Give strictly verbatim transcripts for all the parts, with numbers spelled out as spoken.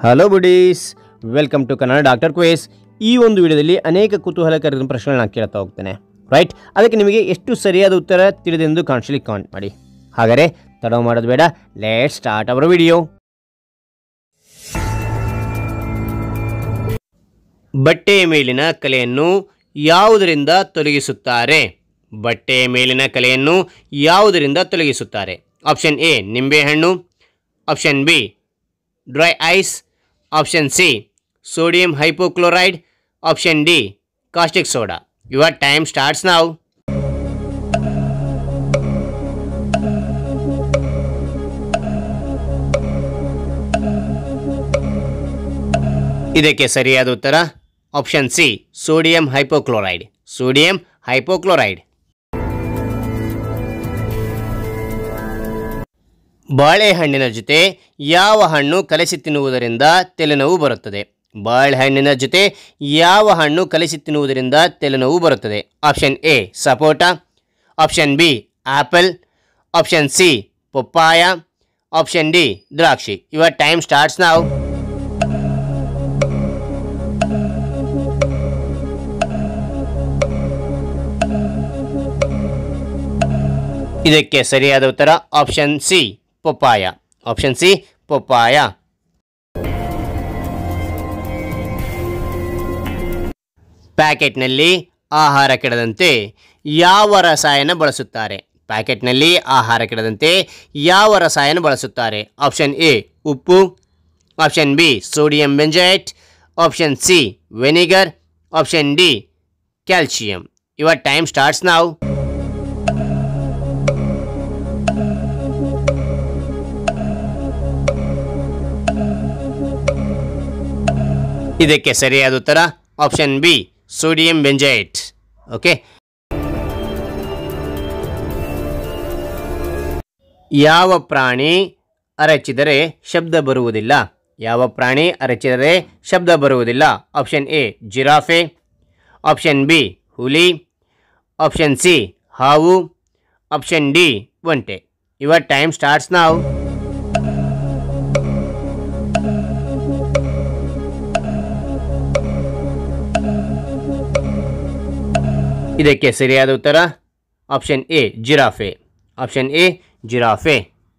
Hello buddies, welcome to Kannada doctor quiz. ಈ ಒಂದು ವಿಡಿಯೋದಲ್ಲಿ ಅನೇಕ ಕುತೂಹಲಕರ ಪ್ರಶ್ನೆಗಳನ್ನ ನಾನು ಕೇಳ್ತಾ ಹೋಗ್ತೇನೆ. ರೈಟ್, ಅದಕ್ಕೆ ನಿಮಗೆ ಎಷ್ಟು ಸರಿಯಾದ ಉತ್ತರ ತಿಳಿದೆಂದು ಕಾಣಿಸಲಿ ಕಾಮೆಂಟ್ ಮಾಡಿ. ಹಾಗಾದರೆ ತಡ ಮಾಡೋದು ಬೇಡ, ಲೆಟ್ಸ್ ಸ್ಟಾರ್ಟ್ ಅವರ್ ವಿಡಿಯೋ. ಬಟ್ಟೆಯ ಮೇಲಿನ ಕಲೆಯನ್ನು ಯಾವುದರಿಂದ ತೊಲಗಿಸುತ್ತಾರೆ? ಬಟ್ಟೆಯ ಮೇಲಿನ ಕಲೆಯನ್ನು ಯಾವುದರಿಂದ ತೊಲಗಿಸುತ್ತಾರೆ? ಆಪ್ಷನ್ ಎ ನಿಂಬೆಹಣ್ಣು, option B dry ice, option C sodium hypochlorite, option D caustic soda. Your time starts now. ಇದಕ್ಕೆ ಸರಿಯಾದ ಉತ್ತರ option C sodium hypochlorite. Sodium hypochlorite. ಬಾಳೆಹಣ್ಣಿನ ಜೊತೆ ಯಾವ ಹಣ್ಣು ಕಲಸಿ ತಿನ್ನುವುದರಿಂದ ತಲೆನೋವು ಬರುತ್ತದೆ? ಬಾಳೆಹಣ್ಣಿನ ಜೊತೆ ಯಾವ ಹಣ್ಣು ಕಲಸಿ ತಿನ್ನುವುದರಿಂದ ತಲೆನೋವು ಬರುತ್ತದೆ? Option A sapota, option B apple, option C papaya, option D ದ್ರಾಕ್ಷಿ. Your time starts now. ಇದಕ್ಕೆ ಸರಿಯಾದ ಉತ್ತರ option C papaya. Option C papaya. ಪ್ಯಾಕೆಟ್ನಲ್ಲಿ ಆಹಾರ ಕೆಡದಂತೆ ಯಾವ ರಸಾಯನ ಬಳಸುತ್ತಾರೆ? ಪ್ಯಾಕೆಟ್ನಲ್ಲಿ ಆಹಾರ ಕೆಡದಂತೆ ಯಾವ ರಸಾಯನ ಬಳಸುತ್ತಾರೆ? ಆಪ್ಷನ್ ಎ ಉಪ್ಪು, option B sodium benzoate, option C vinegar, option D calcium. Your time starts now. ಇದಕ್ಕೆ ಸರಿಯಾದ ಉತ್ತರ option B sodium benzoate. Okay. ಯಾವ ಪ್ರಾಣಿ ಅರಚಿದರೆ ಶಬ್ದ ಬರುವುದಿಲ್ಲ? ಯಾವ ಪ್ರಾಣಿ ಅರಚಿದರೆ ಶಬ್ದ ಬರುವುದಿಲ್ಲ? Option A giraffe, option B ಹುಲಿ, ಆಪ್ಷನ್ ಸಿ ಹಾವು, ಆಪ್ಷನ್ ಡಿ ಒಂಟೆ. Your time starts now. ಇದಕ್ಕೆ ಸರಿಯಾದ ಉತ್ತರ option A giraffe. Option A giraffe.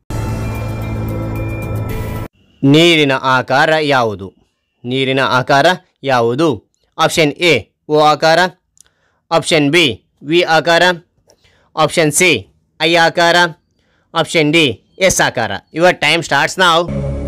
ನೀರಿನ ಆಕಾರ ಯಾವುದು? ನೀರಿನ ಆಕಾರ ಯಾವುದು? ಆಪ್ಷನ್ ಎ ಓ ಆಕಾರ, ಆಪ್ಷನ್ ಬಿ ವಿ ಆಕಾರ, ಆಪ್ಷನ್ ಸಿ ಐ ಆಕಾರ, ಆಪ್ಷನ್ ಡಿ ಎಸ್ ಆಕಾರ. Your time starts now.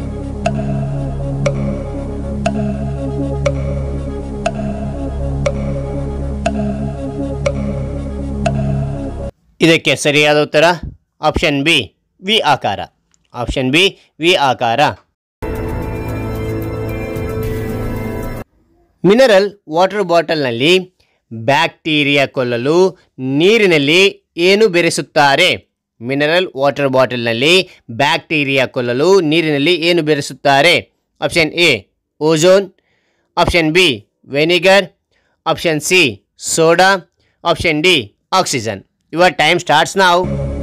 ಇದಕ್ಕೆ ಸರಿಯಾದ ಉತ್ತರ ಆಪ್ಷನ್ ಬಿ ವಿ ಆಕಾರ. ಆಪ್ಷನ್ ಬಿ ವಿ ಆಕಾರ. ಮಿನರಲ್ ವಾಟರ್ ಬಾಟಲ್ನಲ್ಲಿ ಬ್ಯಾಕ್ಟೀರಿಯಾ ಕೊಲ್ಲಲು ನೀರಿನಲ್ಲಿ ಏನು ಬೆರೆಸುತ್ತಾರೆ? ಮಿನರಲ್ ವಾಟರ್ ಬಾಟಲ್ನಲ್ಲಿ ಬ್ಯಾಕ್ಟೀರಿಯಾ ಕೊಲ್ಲಲು ನೀರಿನಲ್ಲಿ ಏನು ಬೆರೆಸುತ್ತಾರೆ? Option A ozone, option B vinegar, option C soda, option D oxygen. Your time starts now.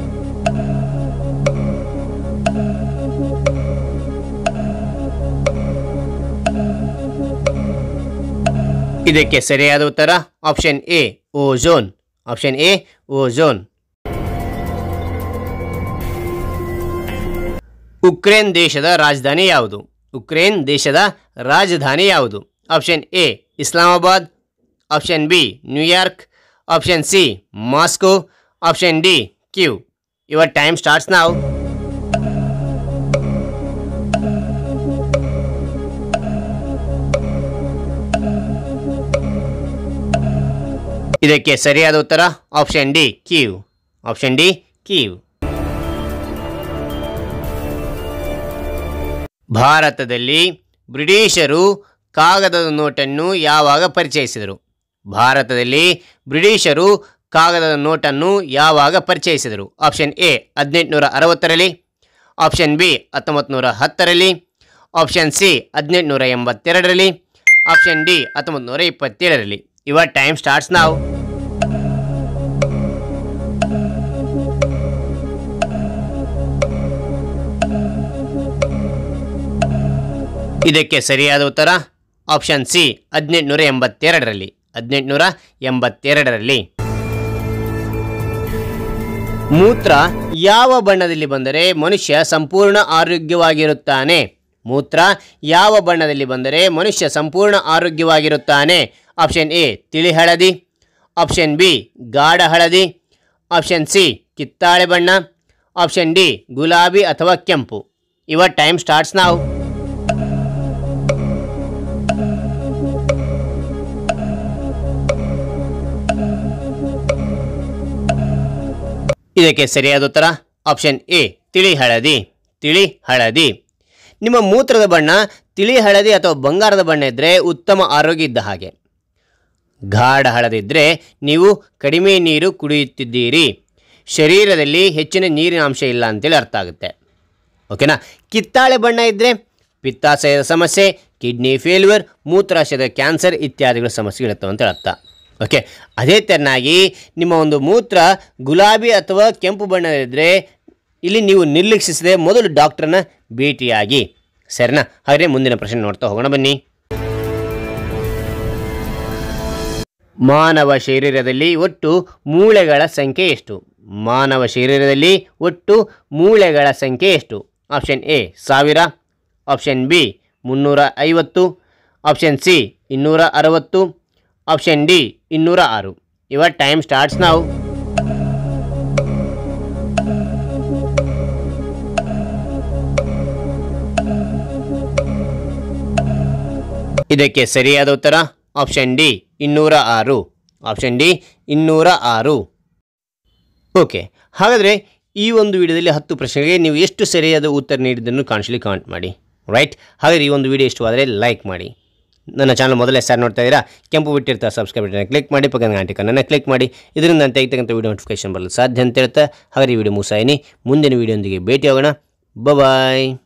ಇದಕ್ಕೆ ಸರಿಯಾದ ಉತ್ತರ option A ozone. Option A ozone. Ukraine ದೇಶದ ರಾಜಧಾನಿ ಯಾವುದು? ಉಕ್ರೇನ್ ದೇಶದ ರಾಜಧಾನಿ ಯಾವುದು? Option A Islamabad, option B New York, option C Moscow, option D Kyiv. Your time starts now. ಇದಕ್ಕೆ ಸರಿಯಾದ ಉತ್ತರ option D Kyiv. Option D Kyiv. ಭಾರತದಲ್ಲಿ ಬ್ರಿಟಿಷರು ಕಾಗದದ ನೋಟನ್ನು ಯಾವಾಗ ಪರಿಚಯಿಸಿದರು? ಭಾರತದಲ್ಲಿ ಬ್ರಿಟಿಷರು ಕಾಗದದ ನೋಟನ್ನು ಯಾವಾಗ ಪರಿಚಯಿಸಿದರು? ಆಪ್ಷನ್ ಎ ಹದಿನೆಂಟುನೂರ ಅರವತ್ತರಲ್ಲಿ, ಆಪ್ಷನ್ ಬಿ ಹತ್ತೊಂಬತ್ತು ನೂರ ಹತ್ತರಲ್ಲಿ, ಆಪ್ಷನ್ ಸಿ ಹದಿನೆಂಟುನೂರ ಎಂಬತ್ತೆರಡರಲ್ಲಿ, ಆಪ್ಷನ್ ಡಿ ಹತ್ತೊಂಬತ್ತು ನೂರ ಇಪ್ಪತ್ತೇಳರಲ್ಲಿ. Your time starts now. ಇದಕ್ಕೆ ಸರಿಯಾದ ಉತ್ತರ ಆಪ್ಷನ್ ಸಿ ಹದಿನೆಂಟುನೂರ ಎಂಬತ್ತೆರಡರಲ್ಲಿ ಹದಿನೆಂಟುನೂರ ಎಂಬತ್ತೆರಡರಲ್ಲಿ. ಮೂತ್ರ ಯಾವ ಬಣ್ಣದಲ್ಲಿ ಬಂದರೆ ಮನುಷ್ಯ ಸಂಪೂರ್ಣ ಆರೋಗ್ಯವಾಗಿರುತ್ತಾನೆ? ಮೂತ್ರ ಯಾವ ಬಣ್ಣದಲ್ಲಿ ಬಂದರೆ ಮನುಷ್ಯ ಸಂಪೂರ್ಣ ಆರೋಗ್ಯವಾಗಿರುತ್ತಾನೆ? ಆಪ್ಷನ್ ಎ ತಿಳಿ ಹಳದಿ, ಆಪ್ಷನ್ ಬಿ ಗಾಢ ಹಳದಿ, ಆಪ್ಷನ್ ಸಿ ಕಿತ್ತಾಳೆ ಬಣ್ಣ, ಆಪ್ಷನ್ ಡಿ ಗುಲಾಬಿ ಅಥವಾ ಕೆಂಪು. ಯುವರ್ ಟೈಮ್ ಸ್ಟಾರ್ಟ್ಸ್ ನಾವು. ಇದಕ್ಕೆ ಸರಿಯಾದ ಉತ್ತರ ಆಪ್ಷನ್ ಎ ತಿಳಿ ಹಳದಿ. ತಿಳಿ ಹಳದಿ. ನಿಮ್ಮ ಮೂತ್ರದ ಬಣ್ಣ ತಿಳಿ ಹಳದಿ ಅಥವಾ ಬಂಗಾರದ ಬಣ್ಣ ಇದ್ದರೆ ಉತ್ತಮ ಆರೋಗ್ಯ ಇದ್ದ ಹಾಗೆ. ಗಾಢ ಹಳದಿದ್ದರೆ ನೀವು ಕಡಿಮೆ ನೀರು ಕುಡಿಯುತ್ತಿದ್ದೀರಿ, ಶರೀರದಲ್ಲಿ ಹೆಚ್ಚಿನ ನೀರಿನ ಅಂಶ ಇಲ್ಲ ಅಂತೇಳಿ ಅರ್ಥ ಆಗುತ್ತೆ. ಓಕೆನಾ. ಕಿತ್ತಾಳೆ ಬಣ್ಣ ಇದ್ದರೆ ಪಿತ್ತಾಶಯದ ಸಮಸ್ಯೆ, ಕಿಡ್ನಿ ಫೇಲ್ಯೂರ್, ಮೂತ್ರಾಶಯದ ಕ್ಯಾನ್ಸರ್ ಇತ್ಯಾದಿಗಳ ಸಮಸ್ಯೆಗಳಿರ್ತವೆ ಅಂತ ಅರ್ಥ. ಓಕೆ. ಅದೇ ತೆರನಾಗಿ ನಿಮ್ಮ ಒಂದು ಮೂತ್ರ ಗುಲಾಬಿ ಅಥವಾ ಕೆಂಪು ಬಣ್ಣದಲ್ಲಿದ್ದರೆ ಇಲ್ಲಿ ನೀವು ನಿರ್ಲಕ್ಷಿಸದೆ ಮೊದಲು ಡಾಕ್ಟ್ರನ್ನ ಭೇಟಿಯಾಗಿ. ಸರಿನಾ? ಹಾಗೆ ಮುಂದಿನ ಪ್ರಶ್ನೆ ನೋಡ್ತಾ ಹೋಗೋಣ ಬನ್ನಿ. ಮಾನವ ಶರೀರದಲ್ಲಿ ಒಟ್ಟು ಮೂಳೆಗಳ ಸಂಖ್ಯೆ ಎಷ್ಟು? ಮಾನವ ಶರೀರದಲ್ಲಿ ಒಟ್ಟು ಮೂಳೆಗಳ ಸಂಖ್ಯೆ ಎಷ್ಟು? ಆಪ್ಷನ್ ಎ ಸಾವಿರ, ಆಪ್ಷನ್ ಬಿ ಮುನ್ನೂರ ಐವತ್ತು, ಆಪ್ಷನ್ ಸಿ ಇನ್ನೂರ ಅರವತ್ತು, ಆಪ್ಷನ್ ಡಿ ಇನ್ನೂರ ಆರು. ಯುವರ್ ಟೈಮ್ ಸ್ಟಾರ್ಟ್ಸ್ ನಾವು. ಇದಕ್ಕೆ ಸರಿಯಾದ ಉತ್ತರ ಆಪ್ಷನ್ ಡಿ ಇನ್ನೂರ ಆರು. ಆಪ್ಷನ್ ಡಿ ಇನ್ನೂರ ಆರು. ಓಕೆ. ಹಾಗಾದರೆ ಈ ಒಂದು ವಿಡಿಯೋದಲ್ಲಿ ಹತ್ತು ಪ್ರಶ್ನೆಗೆ ನೀವು ಎಷ್ಟು ಸರಿಯಾದ ಉತ್ತರ ನೀಡಿದ್ದನ್ನು ಕಾಣಿಸಲಿ ಕಾಮೆಂಟ್ ಮಾಡಿ. ರೈಟ್. ಹಾಗಾದರೆ ಈ ಒಂದು ವಿಡಿಯೋ ಇಷ್ಟವಾದರೆ ಲೈಕ್ ಮಾಡಿ. ನನ್ನ ಚಾನಲ್ ಮೊದಲೇ ಸ್ಟಾರ್ಟ್ ನೋಡ್ತಾ ಇದ್ದೀರಾ, ಕೆಂಪು ಬಿಟ್ಟಿರ್ತಾ ಸಬ್ಸ್ಕ್ರೈಬ್ ಬಟನ್ ಕ್ಲಿಕ್ ಮಾಡಿ, ಪಕ್ಕದ ಗಂಟೆ ಕಣ್ಣನ್ನು ಕ್ಲಿಕ್ ಮಾಡಿ. ಇದರಿಂದ ನಾನು ತೆಗಿತಕ್ಕಂಥ ವಿಡಿಯೋ ನೋಟಿಫಿಕೇಶನ್ ಬರಲು ಸಾಧ್ಯ ಅಂತ ಹೇಳ್ತಾ ಹಾಗಾದರೆ ಈ ವಿಡಿಯೋ ಮುಗಿಸಾಯಿನಿ. ಮುಂದಿನ ವಿಡಿಯೋದೊಂದಿಗೆ ಭೇಟಿ ಆಗೋಣ. ಬಾಯ್.